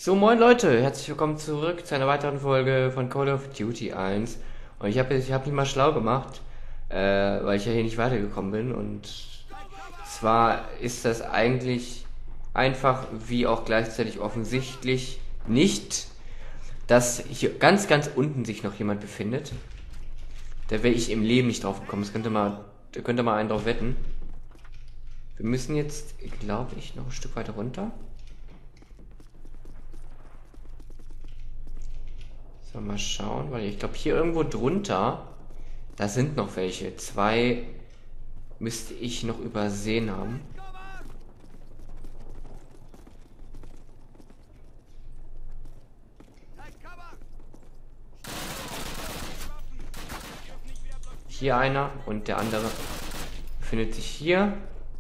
So, moin Leute, herzlich willkommen zurück zu einer weiteren Folge von Call of Duty 1. Und ich hab mich mal schlau gemacht, weil ich ja hier nicht weitergekommen bin. Und zwar ist das eigentlich einfach, wie auch gleichzeitig offensichtlich, nicht, dass hier ganz, ganz unten sich noch jemand befindet. Da wäre ich im Leben nicht drauf gekommen. Da könnte mal einen drauf wetten. Wir müssen jetzt, glaube ich, noch ein Stück weiter runter. So, mal schauen, weil ich glaube, hier irgendwo drunter, da sind noch welche. Zwei müsste ich noch übersehen haben. Hier einer und der andere befindet sich hier.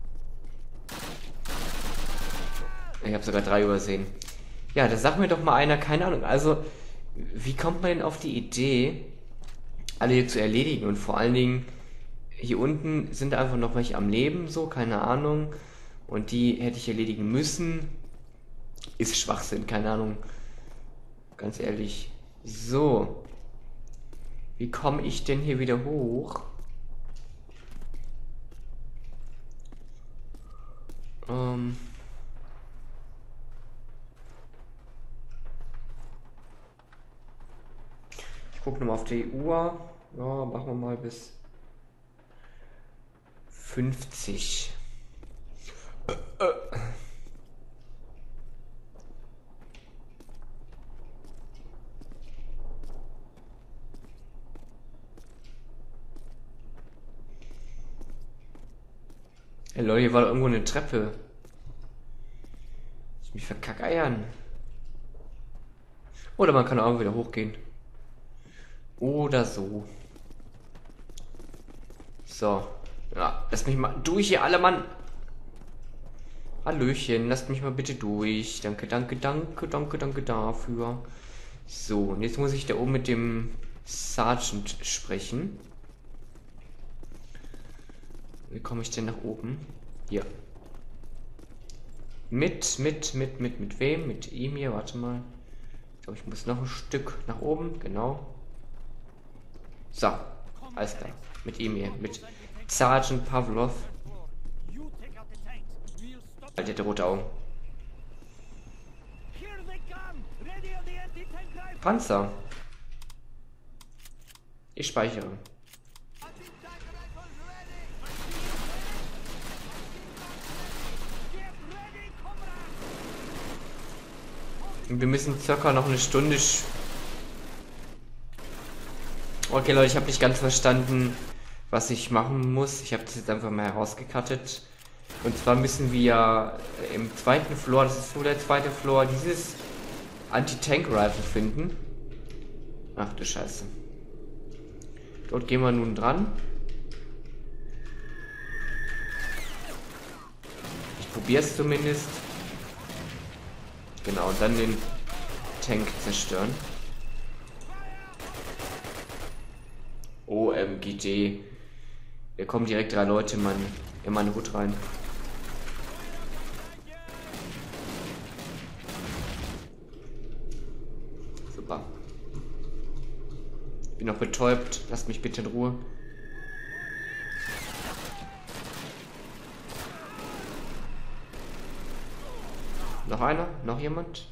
Ich habe sogar drei übersehen. Ja, da sagt mir doch mal einer, keine Ahnung. Also, wie kommt man denn auf die Idee, alle hier zu erledigen? Und vor allen Dingen, hier unten sind einfach noch welche am Leben, so, keine Ahnung. Und die hätte ich erledigen müssen. Ist Schwachsinn, keine Ahnung. Ganz ehrlich. So. Wie komme ich denn hier wieder hoch? Ähm. Ich gucke nochmal auf die Uhr. Ja, machen wir mal bis 50. Hey Leute, hier war doch irgendwo eine Treppe. Ich mich verkackeiern. Oder man kann auch wieder hochgehen. Oder so. So. Ja, lasst mich mal durch hier, alle Mann. Hallöchen, lasst mich mal bitte durch. Danke, danke, danke, danke, danke dafür. So, und jetzt muss ich da oben mit dem Sergeant sprechen. Wie komme ich denn nach oben? Hier. Mit wem? Mit ihm hier, warte mal. Ich glaube, ich muss noch ein Stück nach oben, genau. So, alles klar. Mit ihm hier, mit Sergeant Pavlov. Alter, der hat rote Augen. Panzer. Ich speichere. Und wir müssen circa noch eine Stunde. Okay, Leute, ich habe nicht ganz verstanden, was ich machen muss. Ich habe das jetzt einfach mal herausgekattet. Und zwar müssen wir im zweiten Floor, das ist nur der zweite Floor, dieses Anti-Tank-Rifle finden. Ach du Scheiße. Dort gehen wir nun dran. Ich probiere es zumindest. Genau, und dann den Tank zerstören. OMGG. Da kommen direkt drei Leute in meine Hut rein. Super. Bin noch betäubt. Lasst mich bitte in Ruhe. Noch einer? Noch jemand?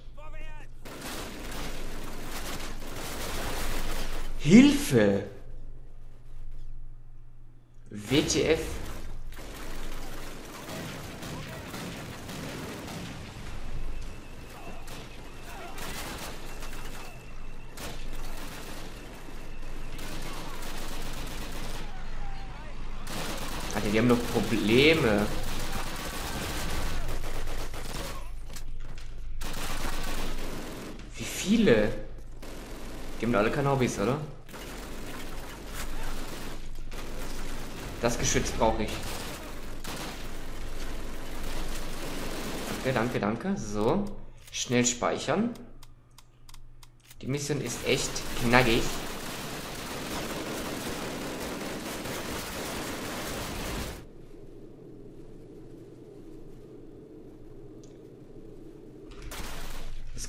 Hilfe! WTF? Alter, die haben doch Probleme. Wie viele? Die haben alle keine Hobbys, oder? Das Geschütz brauche ich. Danke, danke, danke. So. Schnell speichern. Die Mission ist echt knackig.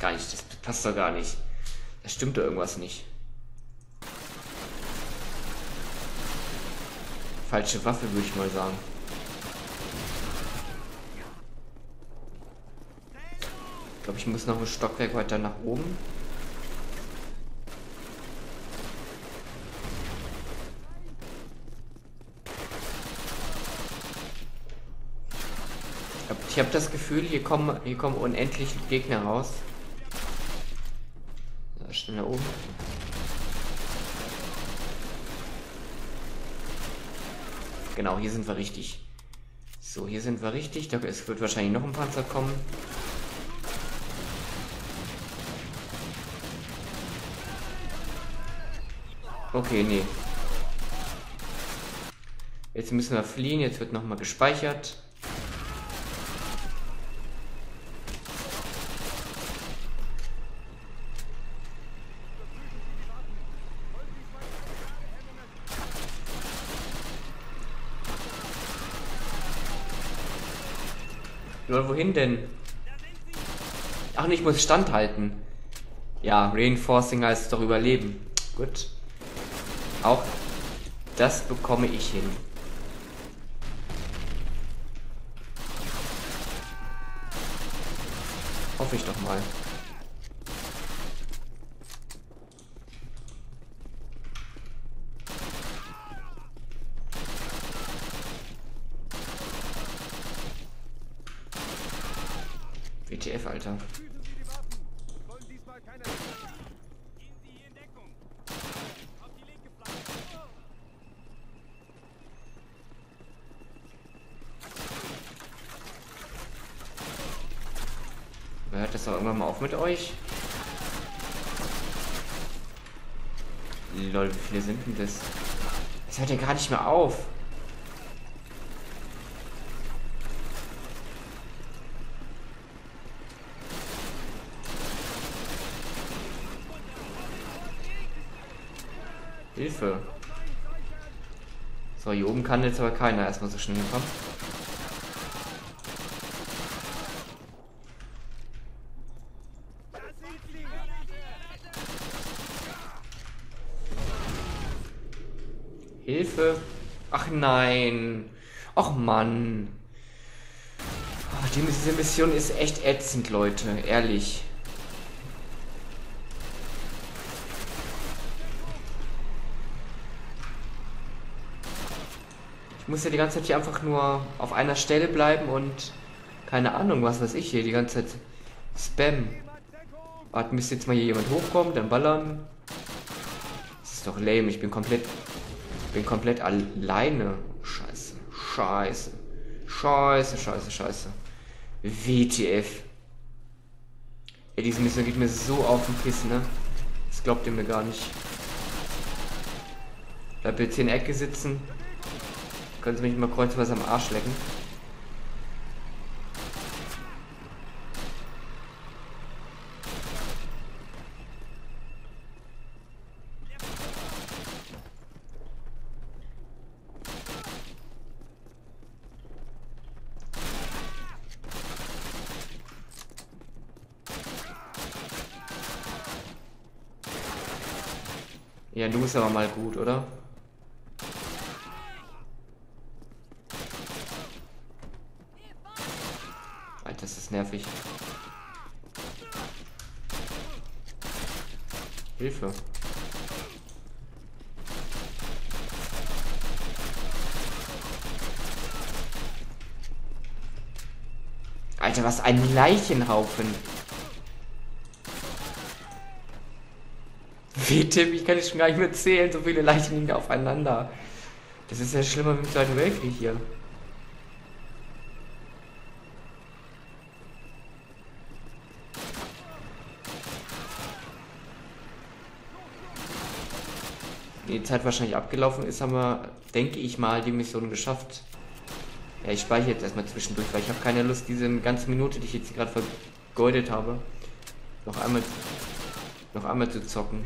gar nicht, das passt doch gar nicht. Da stimmt doch irgendwas nicht. Falsche Waffe, würde ich mal sagen. Ich glaube, ich muss noch ein Stockwerk weiter nach oben. Ich hab das Gefühl, hier kommen unendlich Gegner raus. So, schnell nach oben. Genau, hier sind wir richtig. So, hier sind wir richtig. Es wird wahrscheinlich noch ein Panzer kommen. Okay, nee. Jetzt müssen wir fliehen. Jetzt wird nochmal gespeichert. Oder wohin denn? Ach, ich muss standhalten. Ja, Reinforcing heißt doch überleben. Gut. Auch das bekomme ich hin. Hoffe ich doch mal. WTF, Alter. Hört das doch irgendwann mal auf mit euch? Lol, wie viele sind denn das? Das hört ja gar nicht mehr auf. Hilfe. So, hier oben kann jetzt aber keiner erstmal so schnell hinkommen. Hilfe. Ach nein. Ach Mann. Oh, diese Mission ist echt ätzend, Leute. Ehrlich. Ich muss ja die ganze Zeit hier einfach nur auf einer Stelle bleiben und keine Ahnung, was weiß ich hier, die ganze Zeit Spam. Warten, bis jetzt mal hier jemand hochkommt, dann ballern. Das ist doch lame, ich bin komplett alleine. Scheiße, scheiße, scheiße, scheiße, scheiße. WTF. Ey, diese Mission geht mir so auf den Kissen, ne? Das glaubt ihr mir gar nicht. Bleib jetzt hier in der Ecke sitzen. Können Sie mich mal kreuzweise am Arsch lecken? Ja, du bist aber mal gut, oder? Alter, das ist nervig. Hilfe. Alter, was ein Leichenhaufen. Wie Tim, ich kann es schon gar nicht mehr zählen, so viele Leichen liegen aufeinander. Das ist ja schlimmer wie im Zweiten Weltkrieg hier. Die Zeit wahrscheinlich abgelaufen ist, haben wir, denke ich mal, die Mission geschafft. Ja, ich speichere jetzt erstmal zwischendurch, weil ich habe keine Lust, diese ganze Minute, die ich jetzt gerade vergeudet habe, noch einmal zu zocken.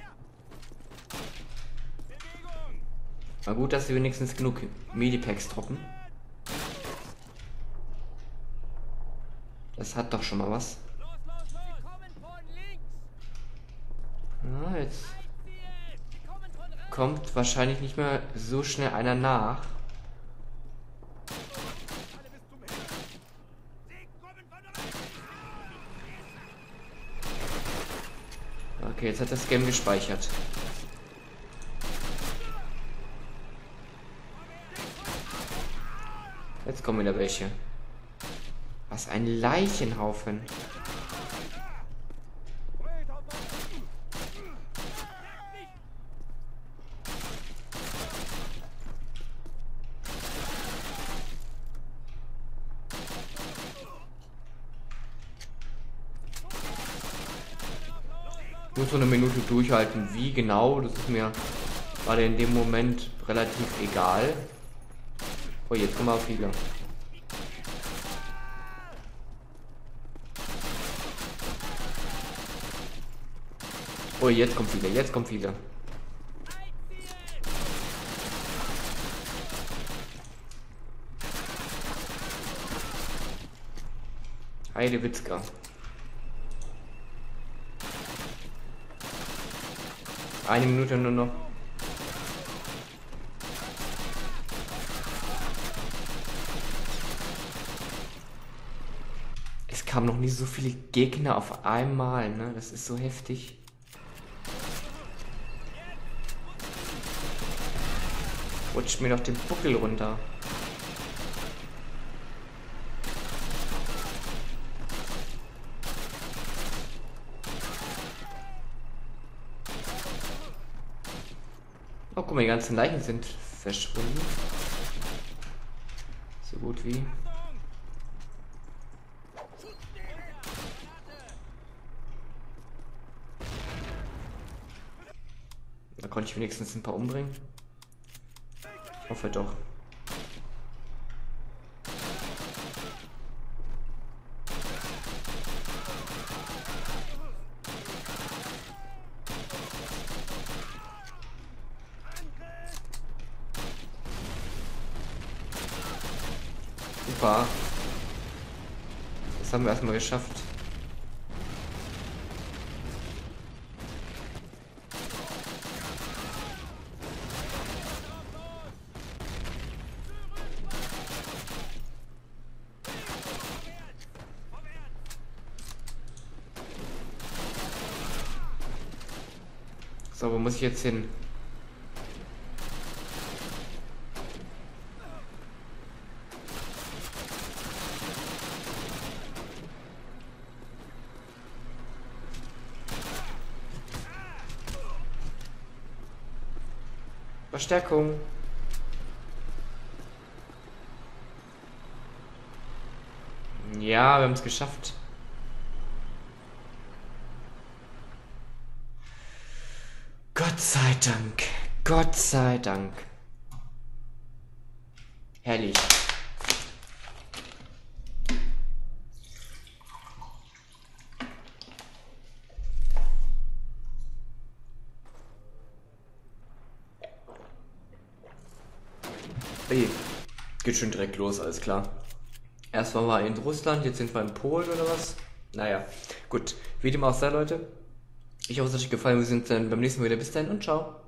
War gut, dass wir wenigstens genug Medipacks droppen. Das hat doch schon mal was. Na, jetzt kommt wahrscheinlich nicht mehr so schnell einer nach. Okay, jetzt hat das Game gespeichert. Jetzt kommen wieder welche. Was ein Leichenhaufen. Nur so eine Minute durchhalten. Wie genau, das ist mir gerade in dem Moment relativ egal. Oh, jetzt kommen auch viele. Oh, jetzt kommt viele, jetzt kommt viele. Heidewitzka. Eine Minute nur noch. Es kamen noch nie so viele Gegner auf einmal, ne? Das ist so heftig. Rutscht mir doch den Buckel runter. Oh, guck mal, die ganzen Leichen sind verschwunden. So gut wie. Da konnte ich wenigstens ein paar umbringen. Hoffe doch. Super. Das haben wir erstmal geschafft. So, wo muss ich jetzt hin? Verstärkung. Ja, wir haben es geschafft. Gott sei Dank. Gott sei Dank. Herrlich. Hey, geht schon direkt los, alles klar. Erst waren wir in Russland, jetzt sind wir in Polen oder was? Naja, gut. Wie dem auch sei, Leute. Ich hoffe, es hat euch gefallen. Wir sind dann beim nächsten Mal wieder. Bis dahin und ciao.